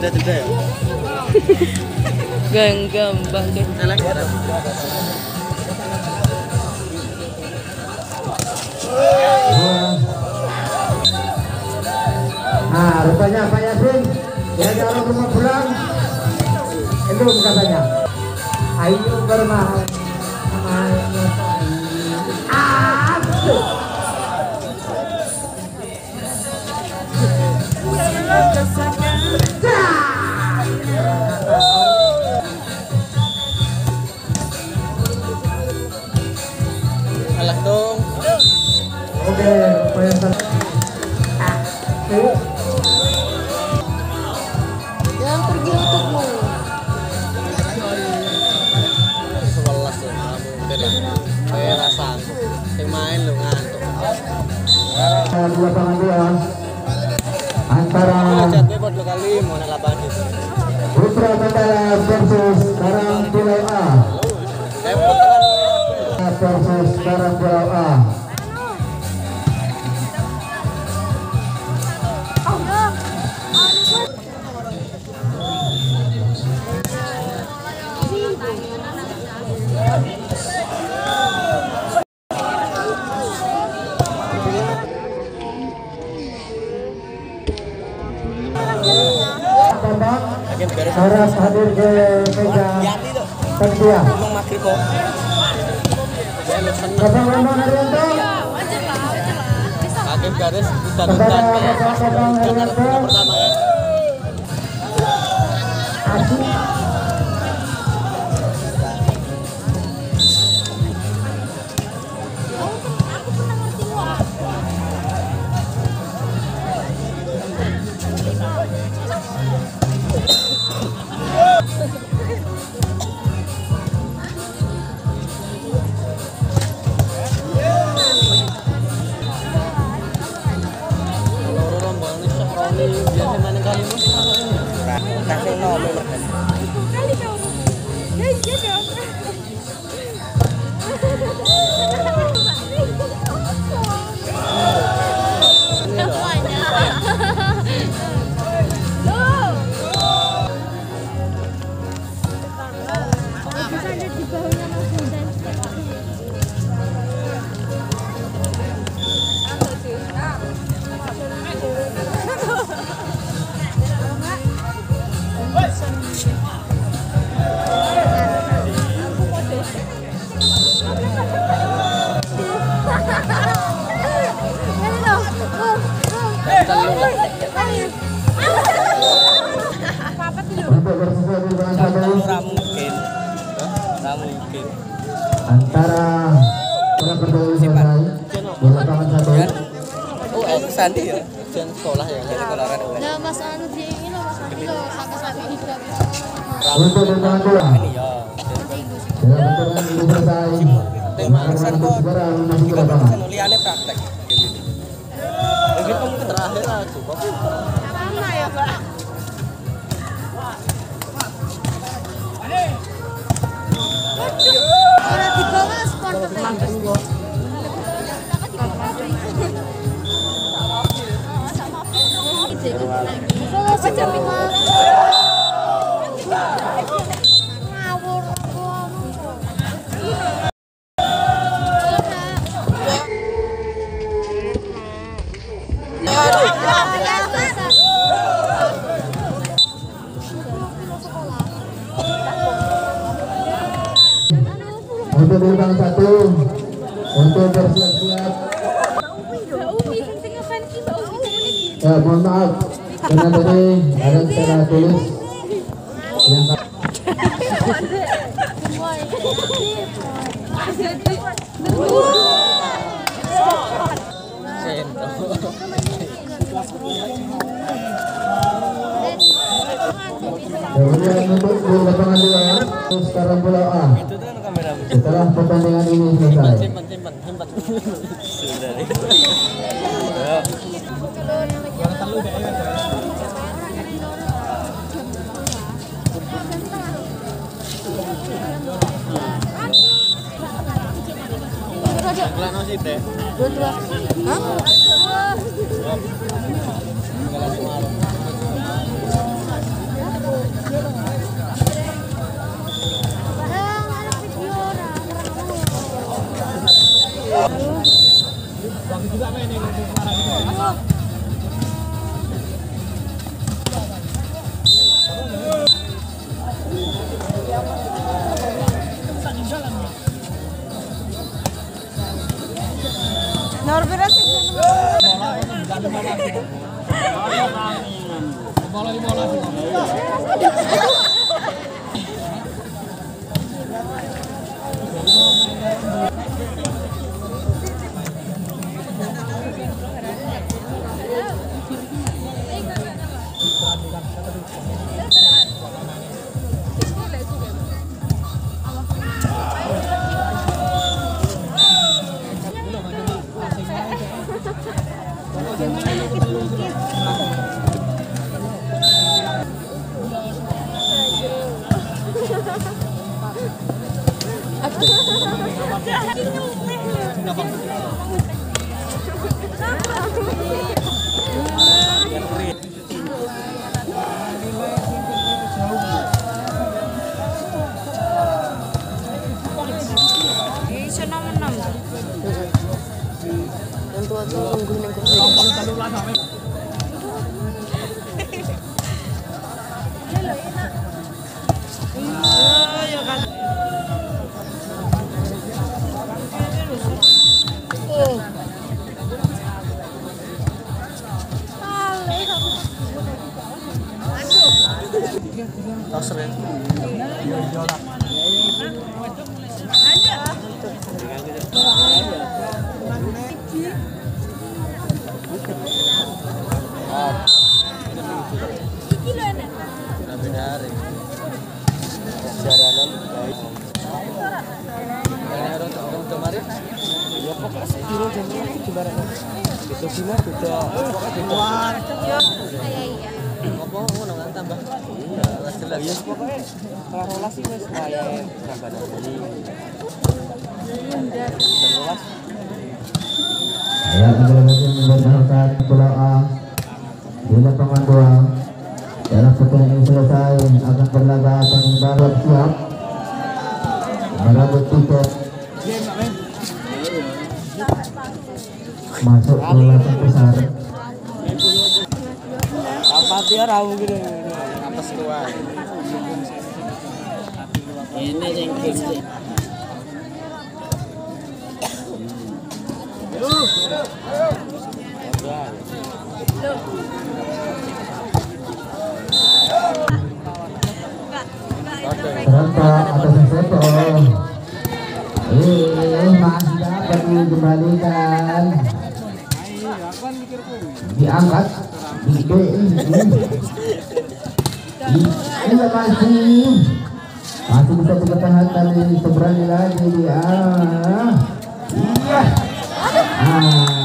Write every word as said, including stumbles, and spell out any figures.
jeda-jeda ya. Genggam bangke. Elek ya. Nah, rupanya Pak Yasin dia kalau rumah pulang itu katanya ayo bermain Elek dong. oke rupanya Yang pergi untukmu. Sebelas loh, kamu udah kayak rasa yang main lo ngantuk. di lapangan dua antara Jatuh buat dua kali mau nak lapan itu. Putra Mandala versus Karang Pulau A versus Karang Pulau A. Harus hadir ke meja terdia. Bapak Bambang Haryanto. Hakim garis bisa Kepada Bapak Bambang Haryanto. pertama ya. Aji. Antara para pendahulu selesai di lapangan satu. Oh, itu Sandi ya? Ujian sekolah ya, dari sekolah kan. Nah, Mas Anu di ini loh, Mas Anu loh, sama-sama ini juga. Untuk lapangan dua. Iya. Bila benturan ini selesai, maka satu segera masuk ke lapangan. Liane praktek. Mungkin kamu terakhir aku. Sama ya, Pak. Ora di bawah sport Untuk di lapangan satu, untuk bersiap-siap. Ya, mohon maaf, karena tadi ada secara tulis yang kemudian untuk di lapangan dua, sekarang Pulau A. Setelah pertandingan ini selesai. Simpan, simpan, simpan. Sudah deh. Dua-dua. Hah? Nomor berapa sih? Yang tua tuh nungguin yang kursi. Jaranan baik. Yang orang tahun kemarin, ya pokoknya sepuluh jam lagi gimana? Itu gimana juga? Pokoknya Iya iya. apa ngono kan tambah. Iya, jelas. Ya pokoknya kalau sih wis wayahe tambah ini. Ya, kita lagi mempertahankan Pulau A di lapangan dua. Dalam setelah ini selesai akan berlaga tanggung jawab siap merebut tiket masuk ke lapangan besar. Apa dia rawu gitu? Apa kuat? Ini yang kecil. Serentak atas seto. Eh, masih dapat dikembalikan. Diangkat. Di Iya masih. Masih bisa dipertahankan di seberang lagi dia. Iya. Ah.